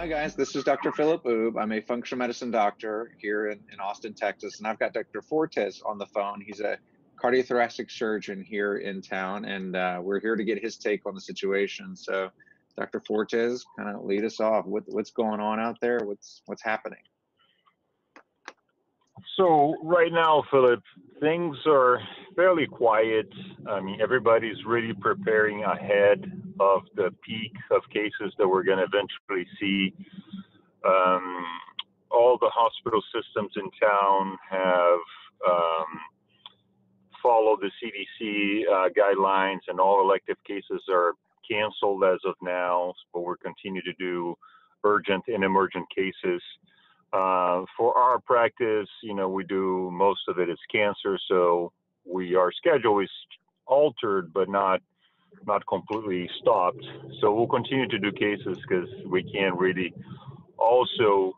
Hi guys, this is Dr. Philip Oob. I'm a functional medicine doctor here in Austin, Texas, and I've got Dr. Fortes on the phone. He's a cardiothoracic surgeon here in town, and we're here to get his take on the situation. So, Dr. Fortes, kind of lead us off. What's going on out there? What's happening? So right now, Philip, things are fairly quiet. I mean, everybody's really preparing ahead of the peak of cases that we're going to eventually see. All the hospital systems in town have followed the CDC guidelines, and all elective cases are canceled as of now, but we're continuing to do urgent and emergent cases. For our practice, we do most of it is cancer, so our schedule is altered, but not completely stopped. So we'll continue to do cases because we can't really also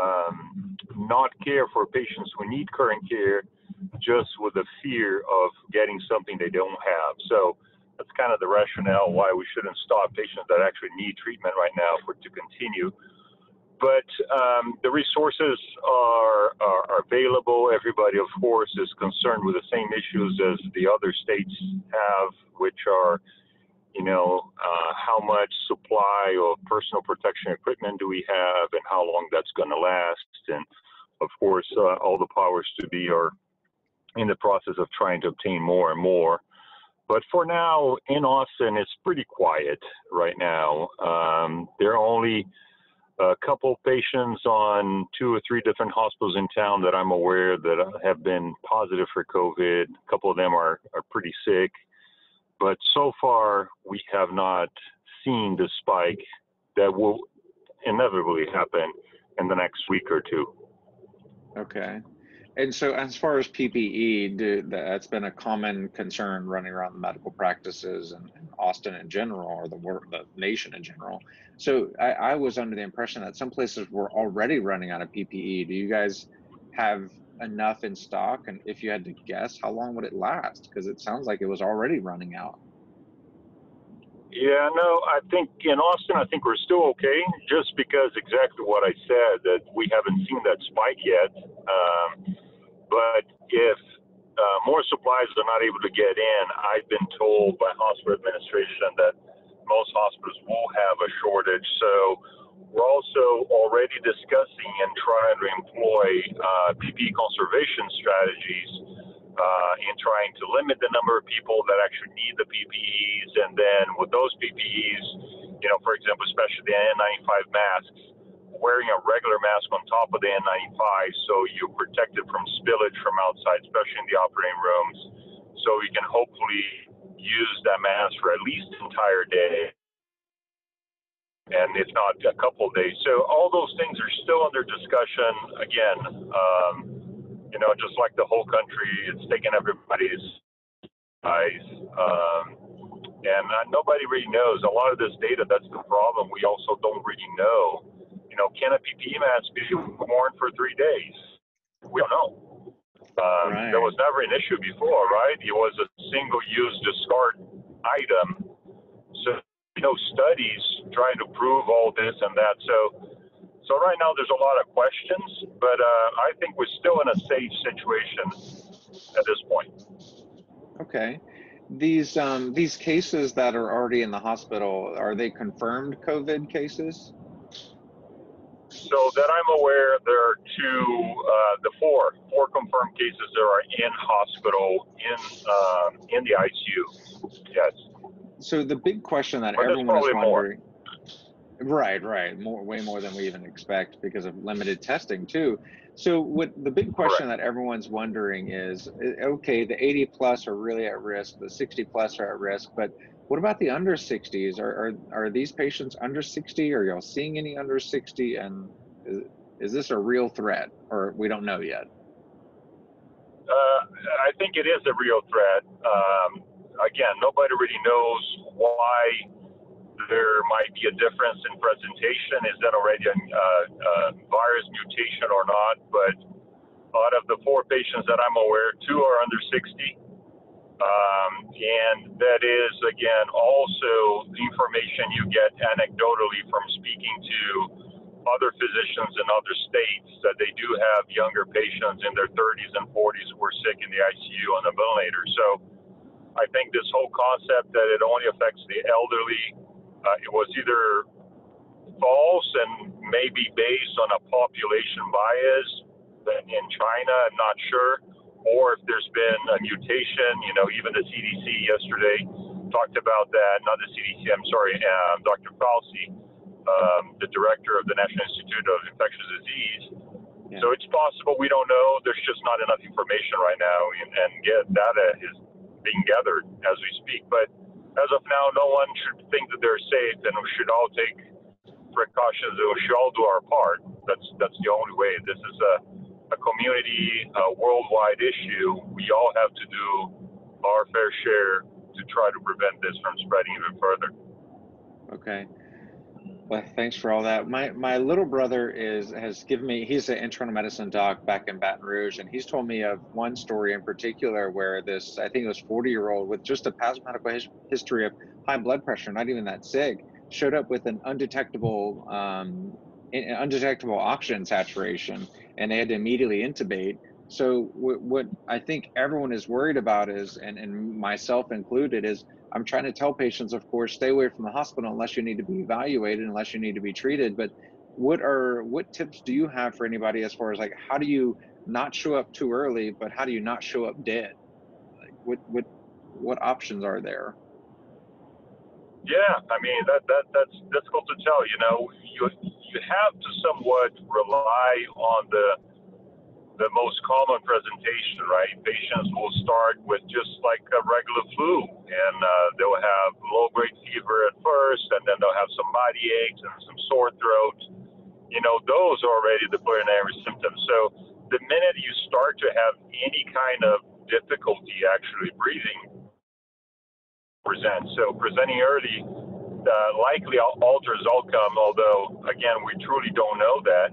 not care for patients who need current care just with the fear of getting something they don't have. So that's kind of the rationale why we shouldn't stop patients that actually need treatment right now to continue. But the resources are available. Everybody, of course, is concerned with the same issues as the other states have, which are, how much supply of personal protection equipment do we have and how long that's going to last. And, of course, all the powers to be are in the process of trying to obtain more and more. But for now, in Austin, it's pretty quiet right now. There are only a couple patients on 2 or 3 different hospitals in town that I'm aware that have been positive for COVID. A couple of them are pretty sick. But so far, we have not seen the spike that will inevitably happen in the next week or two. Okay. And so as far as PPE, that's been a common concern running around the medical practices and Austin in general, or the nation in general. So I was under the impression that some places were already running out of PPE. Do you guys have enough in stock? And if you had to guess, how long would it last? Because it sounds like it was already running out. Yeah, no, I think in Austin, I think we're still okay, just because exactly what I said, that we haven't seen that spike yet. But if more supplies are not able to get in, I've been told by hospital administration that most hospitals will have a shortage. So we're also already discussing and trying to employ PPE conservation strategies in trying to limit the number of people that actually need the PPEs. And then with those PPEs, for example, especially the N95 masks, wearing a regular mask on top of the N95 so you're protected from spillage from outside, especially in the operating rooms. So you can hopefully use that mask for at least an entire day, and if not a couple of days. So all those things are still under discussion. Again, just like the whole country, it's taken everybody's eyes. And nobody really knows. A lot of this data, that's the problem. We also don't really know. Can a PPE mask be worn for 3 days? We don't know. Right. There was never an issue before, right? It was a single-use discard item. So, studies trying to prove all this and that. So right now there's a lot of questions, but I think we're still in a safe situation at this point. Okay. These cases that are already in the hospital, are they confirmed COVID cases? So that I'm aware, there are four confirmed cases that are in hospital in the ICU. Yes. So the big question that everyone is wondering, right, way more than we even expect because of limited testing too. So what the big question that everyone's wondering is, okay, the 80 plus are really at risk, the 60 plus are at risk, but what about the under 60s? Are these patients under 60? Are y'all seeing any under 60? And is this a real threat, or we don't know yet? I think it is a real threat. Again, nobody really knows why there might be a difference in presentation. Is that already a virus mutation or not? But out of the 4 patients that I'm aware, 2 are under 60. And that is, again, also the information you get anecdotally from speaking to other physicians in other states that they do have younger patients in their 30s and 40s who are sick in the ICU on a ventilator. So I think this whole concept that it only affects the elderly, it was either false and maybe based on a population bias in China, I'm not sure, or if there's been a mutation. Even the CDC yesterday talked about that, not the CDC, I'm sorry, Dr. Fauci, the director of the National Institute of Infectious Disease. Yeah. So it's possible, we don't know. There's just not enough information right now, and data is being gathered as we speak. But as of now, no one should think that they're safe, and we should all take precautions, and we should all do our part. That's the only way. This is a community, worldwide issue. We all have to do our fair share to try to prevent this from spreading even further. Okay. Well, thanks for all that. My little brother has given me, he's an internal medicine doc back in Baton Rouge, and he's told me of one story in particular where this, I think it was 40-year-old with just a past medical history of high blood pressure, not even that sick, showed up with an undetectable oxygen saturation, and they had to immediately intubate. So what I think everyone is worried about is, and myself included, is I'm trying to tell patients, of course, stay away from the hospital unless you need to be evaluated, unless you need to be treated. But what tips do you have for anybody as far as like, how do you not show up too early, but how do you not show up dead? Like what options are there? Yeah, I mean that's difficult to tell. You have to somewhat rely on the most common presentation, right? Patients will start with just like a regular flu, and they'll have low-grade fever at first, and then they'll have some body aches and some sore throat. Those are already the preliminary symptoms. So the minute you start to have any kind of difficulty actually breathing, presenting early likely alters outcome, although again we truly don't know that.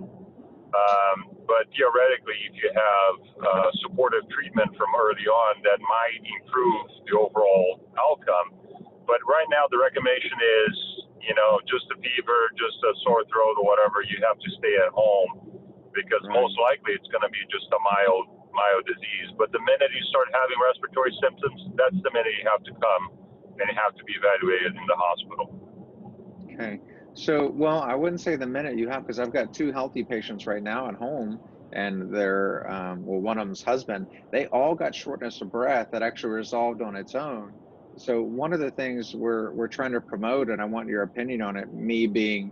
But theoretically, if you have supportive treatment from early on, that might improve the overall outcome. But right now, the recommendation is, just a fever, just a sore throat or whatever, you have to stay at home, because most likely it's going to be just a mild disease. But the minute you start having respiratory symptoms, that's the minute you have to come and you have to be evaluated in the hospital. Okay. So, well, I wouldn't say the minute you have, because I've got 2 healthy patients right now at home, and they're, one of them's husband, they all got shortness of breath that actually resolved on its own. So one of the things we're trying to promote, and I want your opinion on it, me being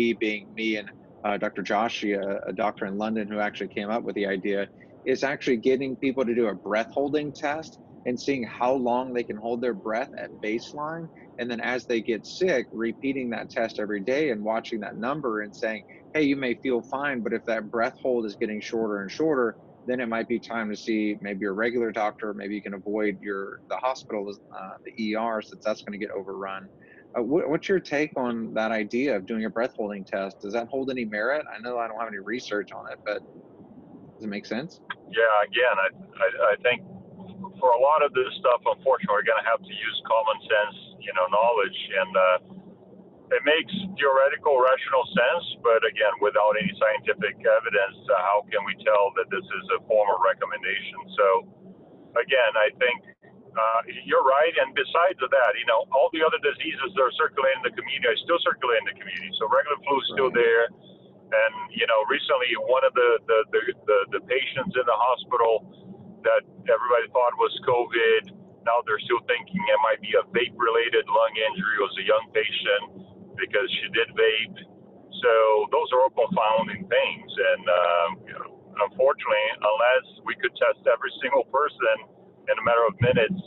me and Dr. Joshi, a doctor in London who actually came up with the idea, is actually getting people to do a breath holding test and seeing how long they can hold their breath at baseline. And then as they get sick, repeating that test every day and watching that number and saying, hey, you may feel fine, but if that breath hold is getting shorter and shorter, then it might be time to see maybe a regular doctor. Maybe you can avoid the hospital, the ER, since that's going to get overrun. What's your take on that idea of doing a breath holding test? Does that hold any merit? I know I don't have any research on it, but does it make sense? Yeah, again, I think for a lot of this stuff, unfortunately, we're going to have to use common sense, knowledge, and it makes theoretical, rational sense, but again, without any scientific evidence, how can we tell that this is a formal recommendation? So, again, I think you're right, and besides that, all the other diseases that are circulating in the community are still circulating in the community. So regular flu is still there, and recently one of the patients in the hospital that everybody thought was COVID, now they're still thinking it might be a vape-related lung injury. It was a young patient because she did vape. So those are all confounding things. And unfortunately, unless we could test every single person in a matter of minutes,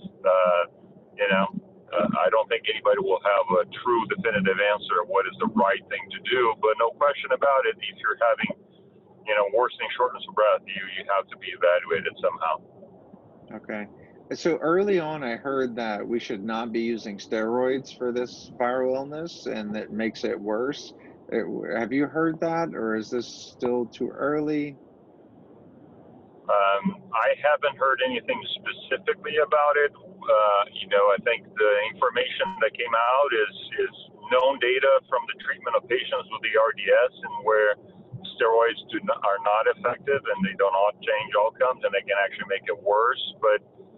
I don't think anybody will have a true definitive answer of what is the right thing to do. But no question about it, if you're having worsening shortness of breath, you have to be evaluated somehow. Okay. So early on, I heard that we should not be using steroids for this viral illness, and that makes it worse. Have you heard that, or is this still too early? I haven't heard anything specifically about it. I think the information that came out is known data from the treatment of patients with ARDS and where steroids are not effective and they do not change outcomes and they can actually make it worse. But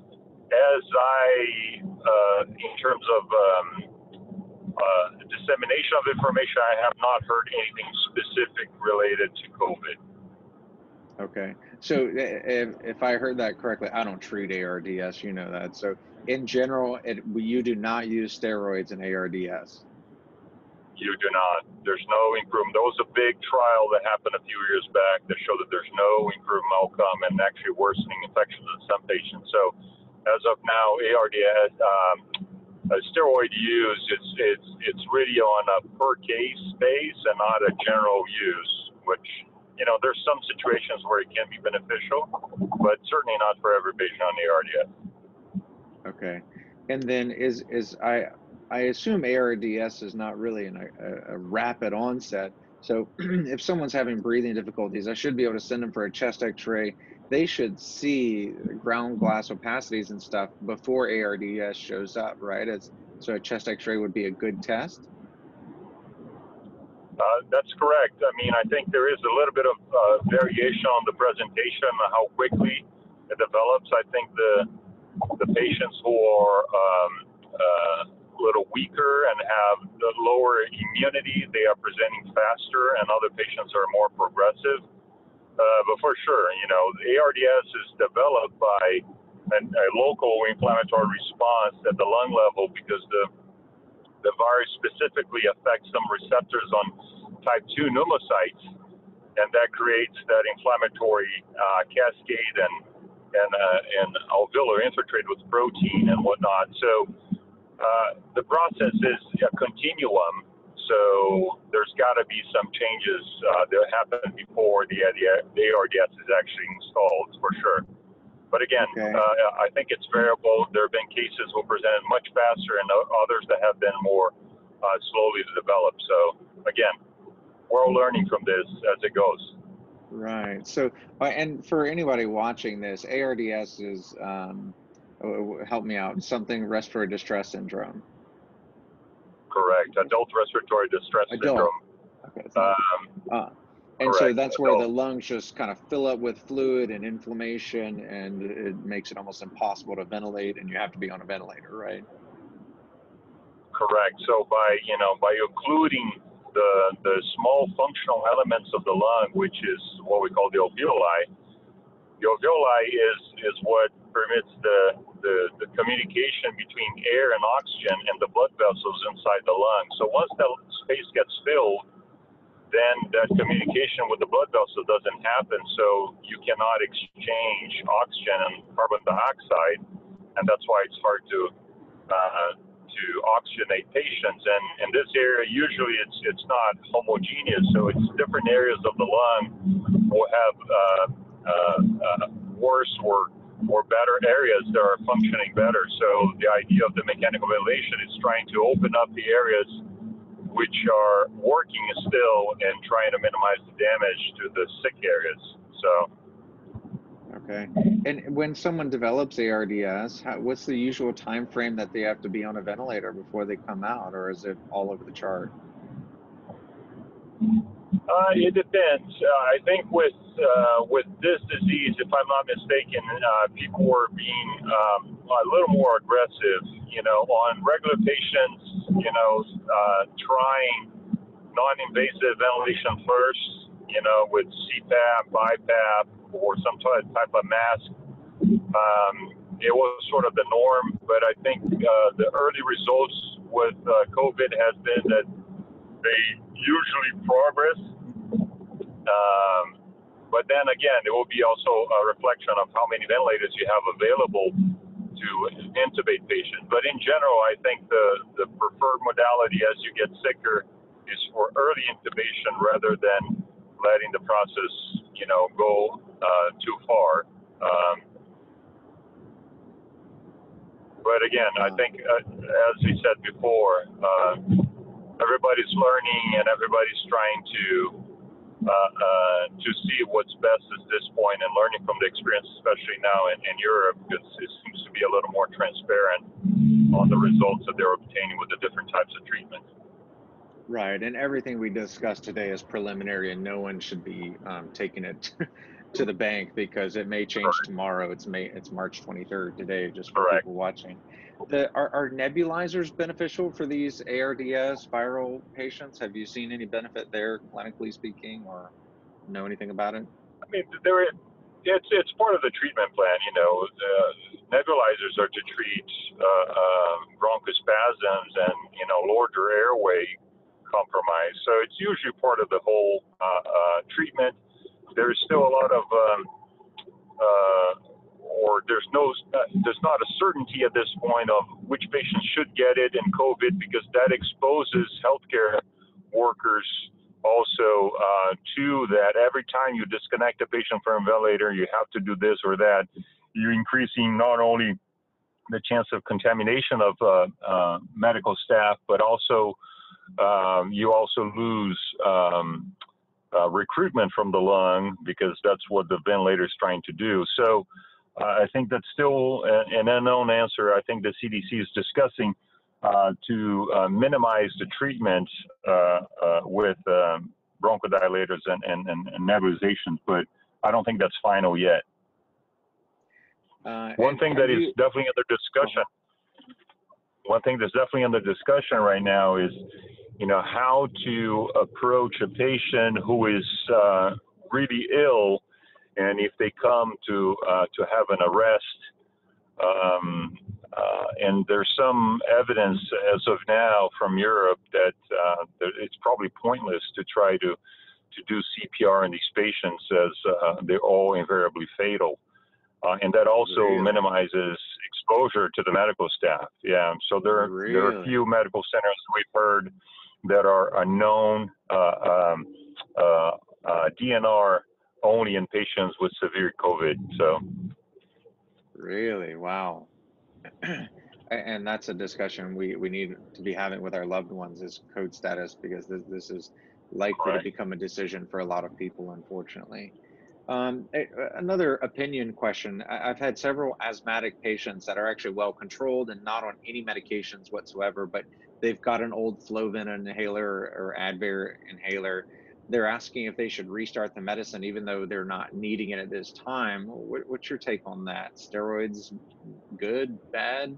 in terms of dissemination of information, I have not heard anything specific related to COVID. Okay. So if I heard that correctly, I don't treat ARDS, you know that. So in general, you do not use steroids in ARDS. You do not. There's no improvement. There was a big trial that happened a few years back that showed that there's no improvement outcome and actually worsening infections in some patients. So as of now, ARDS, steroid use, it's really on a per case base and not a general use, which, you know, there's some situations where it can be beneficial, but certainly not for every patient on ARDS. Okay. And then I assume ARDS is not really a rapid onset. So if someone's having breathing difficulties, I should be able to send them for a chest x-ray. They should see ground glass opacities and stuff before ARDS shows up, right? So a chest x-ray would be a good test? That's correct. I mean, I think there is a little bit of variation on the presentation and how quickly it develops. I think the patients who are a little weaker and have the lower immunity, they are presenting faster, and other patients are more progressive. But for sure, you know, ARDS is developed by a local inflammatory response at the lung level because the virus specifically affects some receptors on type 2 pneumocytes, and that creates that inflammatory cascade and alveolar infiltrate with protein and whatnot. So the process is a continuum. So there's got to be some changes that happen before the ARDS is actually installed, for sure. But again, okay. I think it's variable. There have been cases who presented much faster and others that have been more slowly developed. So again, we're all learning from this as it goes. Right. So, and for anybody watching this, ARDS is, help me out, something respiratory distress syndrome. Correct. Adult respiratory distress syndrome. Okay. And correct. So that's where the lungs just kind of fill up with fluid and inflammation, and it makes it almost impossible to ventilate, and you have to be on a ventilator, right? Correct. So by occluding the small functional elements of the lung, which is what we call the alveoli is what permits the communication between air and oxygen and the blood vessels inside the lung. So once that space gets filled, then that communication with the blood vessel doesn't happen. So you cannot exchange oxygen and carbon dioxide, and that's why it's hard to oxygenate patients. And in this area, usually it's not homogeneous, so it's different areas of the lung will have worse or better areas that are functioning better. So the idea of the mechanical ventilation is trying to open up the areas which are working still and trying to minimize the damage to the sick areas. So. Okay. And when someone develops ARDS, what's the usual time frame that they have to be on a ventilator before they come out, or is it all over the chart? It depends. I think with this disease, if I'm not mistaken, people were being a little more aggressive. You know, on regular patients, you know, trying non-invasive ventilation first. You know, with CPAP, BiPAP, or some type of mask. It was sort of the norm, but I think the early results with COVID has been that they usually progress. But then again, it will be also a reflection of how many ventilators you have available to intubate patients. But in general, I think the preferred modality as you get sicker is for early intubation rather than letting the process, you know, go too far. But again, I think, as we said before, everybody's learning and everybody's trying to see what's best at this point and learning from the experience, especially now in Europe, because it seems to be a little more transparent on the results that they're obtaining with the different types of treatments. Right, and everything we discussed today is preliminary, and no one should be taking it to the bank because it may change Correct. tomorrow. It's March 23rd today, just for Correct. people watching. Are nebulizers beneficial for these ARDS viral patients? Have you seen any benefit there, clinically speaking, or know anything about it? I mean, it's part of the treatment plan. You know, nebulizers are to treat bronchospasms and lower airway compromise. So it's usually part of the whole treatment. There's still a lot of there's not a certainty at this point of which patients should get it in COVID, because that exposes healthcare workers also to that. Every time you disconnect a patient from a ventilator, you have to do this or that. You're increasing not only the chance of contamination of medical staff, but also you also lose recruitment from the lung, because that's what the ventilator is trying to do. So I think that's still an unknown answer. I think the CDC is discussing to minimize the treatment with bronchodilators and nebulizations, but I don't think that's final yet. One thing that is definitely under discussion. One thing that's definitely under discussion right now is, how to approach a patient who is really ill, and if they come to have an arrest, and there's some evidence as of now from Europe that it's probably pointless to try to do CPR in these patients, as they're all invariably fatal. And that also minimizes exposure to the medical staff. Yeah, so there are a few medical centers we've heard that are known DNR only in patients with severe COVID. So really, wow. And that's a discussion we need to be having with our loved ones, is code status, because this is likely to become a decision for a lot of people, unfortunately. Another opinion question. I've had several asthmatic patients that are actually well controlled and not on any medications whatsoever, but they've got an old Flovent inhaler or Advair inhaler. They're asking if they should restart the medicine, even though they're not needing it at this time. What's your take on that? Steroids, good, bad?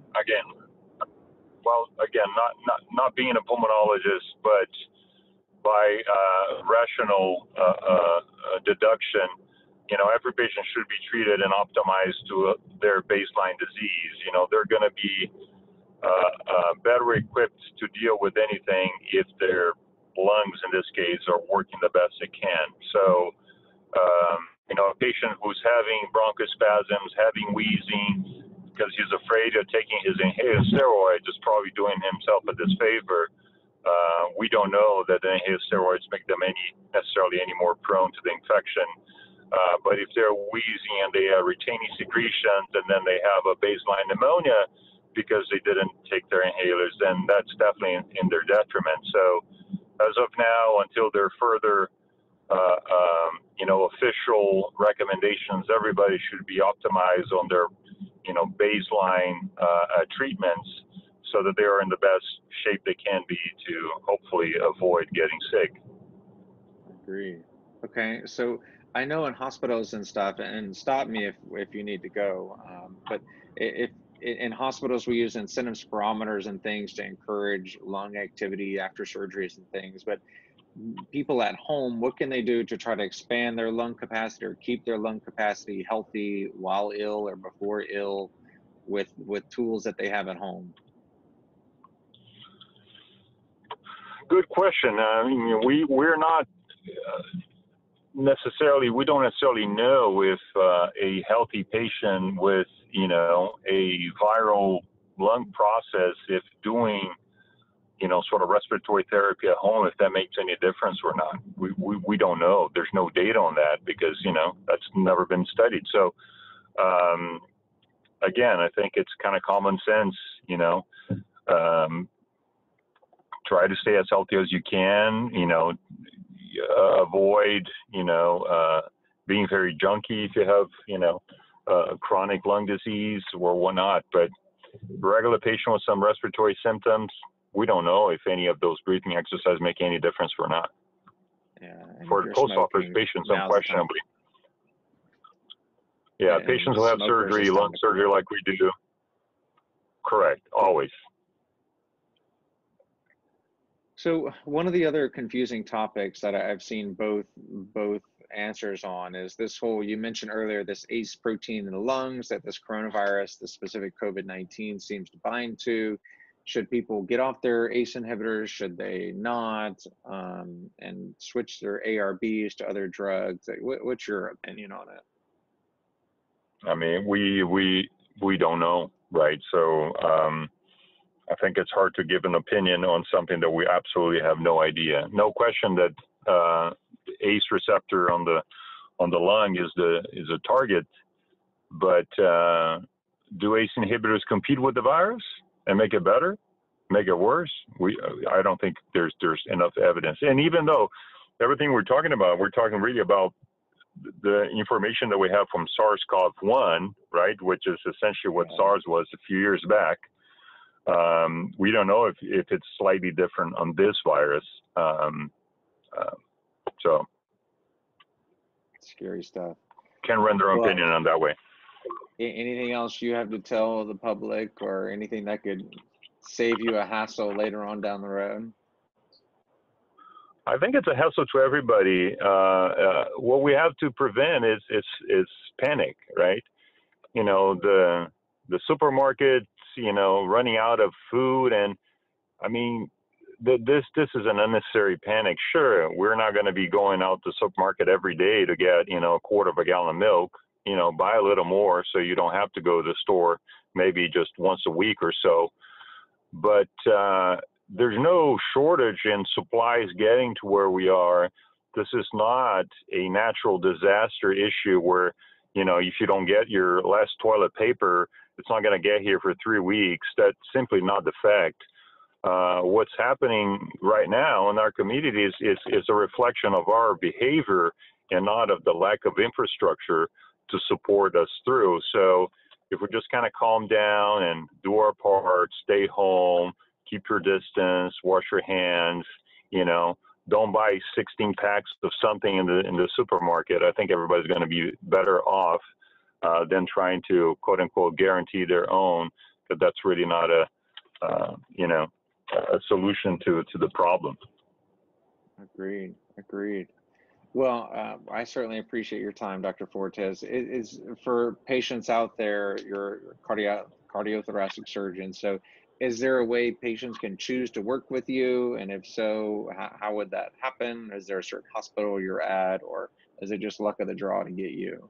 Again, not being a pulmonologist, but by rational deduction, every patient should be treated and optimized to their baseline disease. They're going to be better equipped to deal with anything if their lungs, in this case, are working the best they can. So, a patient who's having bronchospasms, having wheezing, because he's afraid of taking his inhaled steroids, is probably doing himself a disfavor. We don't know that the inhaled steroids make them necessarily any more prone to the infection. But if they're wheezing and they are retaining secretions, and then they have a baseline pneumonia because they didn't take their inhalers, then that's definitely in their detriment. So as of now, until there are further official recommendations, everybody should be optimized on their baseline treatments, so that they are in the best shape they can be to hopefully avoid getting sick. Agree. Okay, so I know in hospitals and stuff, and stop me if you need to go, but if in hospitals we use incentive spirometers and things to encourage lung activity after surgeries and things, but people at home, what can they do to try to expand their lung capacity or keep their lung capacity healthy while ill or before ill with tools that they have at home? Good question. I mean, we're not we don't necessarily know if a healthy patient with a viral lung process, if doing sort of respiratory therapy at home, if that makes any difference or not. We don't know. There's no data on that, because that's never been studied. So again, I think it's kind of common sense. Try to stay as healthy as you can. Avoid being very junky if you have chronic lung disease or whatnot. But regular patient with some respiratory symptoms, we don't know if any of those breathing exercises make any difference or not. Yeah, and For if you're post-operative smoking, patients, now's the time. unquestionably. Yeah, And patients who have smokers, surgery, it's time lung to surgery quit. like we do. Correct, always. So one of the other confusing topics that I've seen both answers on is this whole, you mentioned earlier, this ACE protein in the lungs that this coronavirus, the specific COVID-19 seems to bind to. Should people get off their ACE inhibitors? Should they not? And switch their ARBs to other drugs? Like, what's your opinion on it? I mean, we don't know, right? So I think it's hard to give an opinion on something that we absolutely have no idea. No question that ACE receptor on the lung is a target, but do ACE inhibitors compete with the virus and make it better, make it worse? I don't think there's enough evidence. And even though everything we're talking really about the information that we have from SARS-CoV-1, right, which is essentially what SARS was a few years back. We don't know if it's slightly different on this virus. So Scary stuff. Can render an opinion on that way. Anything else you have to tell the public, or anything that could save you a hassle later on down the road? I think it's a hassle to everybody. What we have to prevent is panic, right? You know, the supermarkets, you know, running out of food, and I mean, this is an unnecessary panic. Sure, we're not going to be going out to the supermarket every day to get, you know, a quarter of a gallon of milk. You know, buy a little more so you don't have to go to the store maybe just once a week or so. But there's no shortage in supplies getting to where we are. This is not a natural disaster issue where, you know, if you don't get your last toilet paper, it's not going to get here for 3 weeks. That's simply not the fact. What's happening right now in our communities is a reflection of our behavior and not of the lack of infrastructure to support us through. So if we just kind of calm down and do our part, stay home, keep your distance, wash your hands, you know, don't buy 16 packs of something in the supermarket, I think everybody's going to be better off than trying to, quote unquote, guarantee their own, because that's really not a solution to the problem. Agreed. Well, I certainly appreciate your time, Dr. Fortes. Is for patients out there, you're cardiothoracic surgeon. So is there a way patients can choose to work with you? And if so, how would that happen? Is there a certain hospital you're at, or is it just luck of the draw to get you?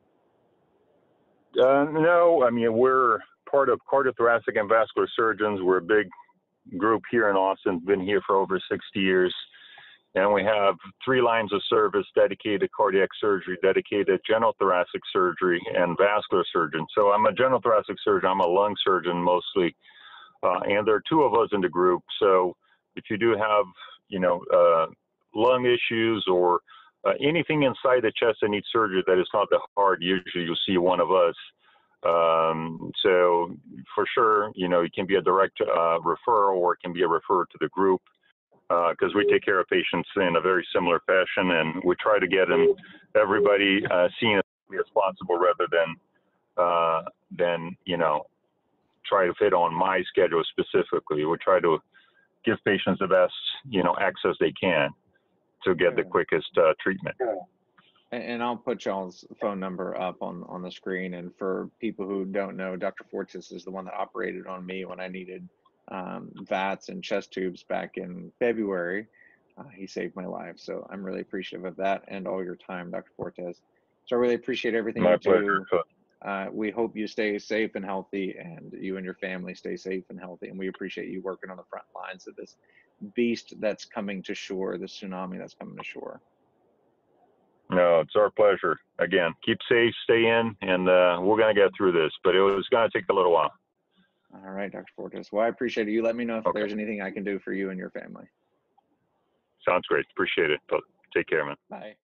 No, I mean, we're part of Cardiothoracic and Vascular Surgeons. We're a big group here in Austin, been here for over 60 years. And we have 3 lines of service: dedicated cardiac surgery, dedicated general thoracic surgery, and vascular surgeon. So I'm a general thoracic surgeon. I'm a lung surgeon mostly. And there are 2 of us in the group. So if you do have, you know, lung issues or anything inside the chest that needs surgery that is not the heart, usually you'll see one of us. So for sure, you know, it can be a direct referral, or it can be a referral to the group. Because we take care of patients in a very similar fashion, and we try to get everybody seen as quickly as possible, rather than you know, try to fit on my schedule specifically. We try to give patients the best, you know, access they can to get the quickest treatment. And I'll put y'all's phone number up on the screen. And for people who don't know, Dr. Fortes is the one that operated on me when I needed VATS and chest tubes back in February. He saved my life. So I'm really appreciative of that and all your time, Dr. Fortes. So I really appreciate everything you do. We hope you stay safe and healthy, and you and your family stay safe and healthy. And we appreciate you working on the front lines of this beast that's coming to shore, the tsunami that's coming to shore. No, it's our pleasure. Again, keep safe, stay in, and we're going to get through this, but it was going to take a little while. All right, Dr. Fortes. Well, I appreciate it. You let me know if there's anything I can do for you and your family. Sounds great. Appreciate it. Take care, man. Bye.